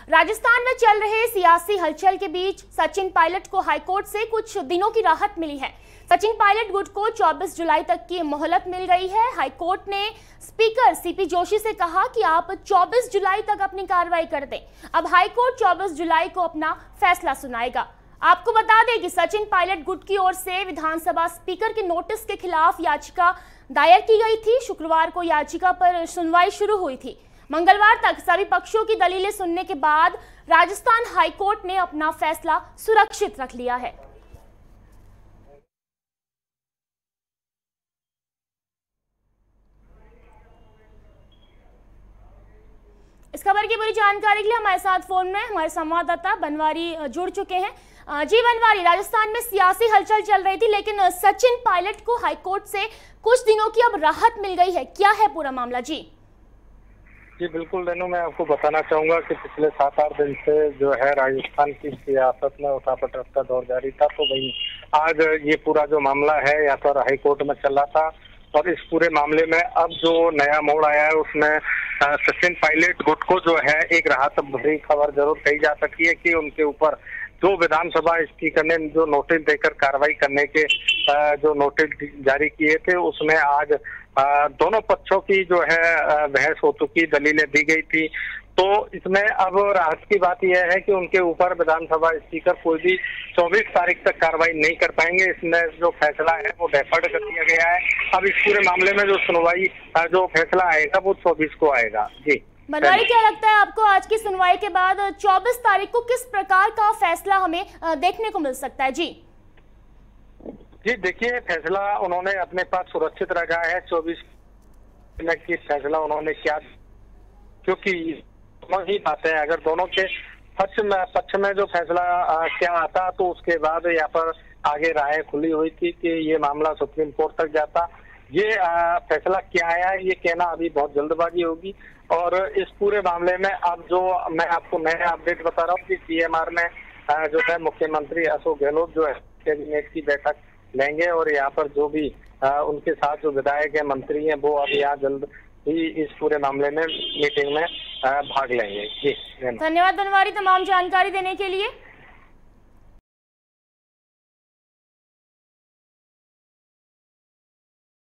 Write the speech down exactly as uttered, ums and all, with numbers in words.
राजस्थान में चल रहे सियासी हलचल के बीच सचिन पायलट को हाईकोर्ट से कुछ दिनों की राहत मिली है। सचिन पायलट गुट को चौबीस जुलाई तक की मोहलत मिल गई है। हाईकोर्ट ने स्पीकर सीपी जोशी से कहा कि आप चौबीस जुलाई तक अपनी कार्रवाई कर दें। अब हाईकोर्ट चौबीस जुलाई को अपना फैसला सुनाएगा। आपको बता दें कि सचिन पायलट गुट की ओर से विधानसभा स्पीकर के नोटिस के खिलाफ याचिका दायर की गई थी। शुक्रवार को याचिका पर सुनवाई शुरू हुई थी। मंगलवार तक सभी पक्षों की दलीलें सुनने के बाद राजस्थान हाईकोर्ट ने अपना फैसला सुरक्षित रख लिया है। इस खबर की पूरी जानकारी के लिए हमारे साथ फोन में हमारे संवाददाता बनवारी जुड़ चुके हैं। जी बनवारी, राजस्थान में सियासी हलचल चल रही थी, लेकिन सचिन पायलट को हाईकोर्ट से कुछ दिनों की अब राहत मिल गई है। क्या है पूरा मामला? जी जी बिल्कुल रेनू, मैं आपको बताना चाहूंगा कि पिछले सात आठ दिन से जो है राजस्थान की सियासत में उठापटक का दौर जारी था। तो वही आज ये पूरा जो मामला है या तो हाईकोर्ट में चला था और इस पूरे मामले में अब जो नया मोड़ आया है उसमें सचिन पायलट गुट को जो है एक राहत भरी खबर जरूर कही जा सकती है कि उनके ऊपर जो विधानसभा स्पीकर ने जो नोटिस देकर कार्रवाई करने के जो नोटिस जारी किए थे उसमें आज दोनों पक्षों की जो है बहस हो चुकी, दलीलें दी गई थी। तो इसमें अब राहत की बात यह है कि उनके ऊपर विधानसभा स्पीकर कोई भी चौबीस तारीख तक कार्रवाई नहीं कर पाएंगे। इसमें जो फैसला है वो डेफर्ड कर दिया गया है। अब इस पूरे मामले में जो सुनवाई जो फैसला आएगा वो चौबीस को आएगा। जी बनवारी, क्या लगता है आपको आज की सुनवाई के बाद चौबीस तारीख को किस प्रकार का फैसला हमें देखने को मिल सकता है? जी जी देखिए, फैसला उन्होंने अपने पास सुरक्षित रखा है। चौबीस की फैसला उन्होंने क्या, क्योंकि दोनों ही बातें अगर दोनों के पक्ष में पक्ष में जो फैसला आ, क्या आता तो उसके बाद यहाँ पर आगे राय खुली हुई थी कि ये मामला सुप्रीम कोर्ट तक जाता। ये आ, फैसला क्या आया ये कहना अभी बहुत जल्दबाजी होगी। और इस पूरे मामले में अब जो मैं आपको नया अपडेट बता रहा हूँ कि सीएमआर में आ, जो है मुख्यमंत्री अशोक गहलोत जो है कैबिनेट की बैठक लेंगे और यहाँ पर जो भी आ, उनके साथ जो विधायक है, मंत्री हैं, वो अब यहाँ जल्द ही इस पूरे मामले में मीटिंग में आ, भाग लेंगे। जी धन्यवाद बनवारी तमाम जानकारी देने के लिए।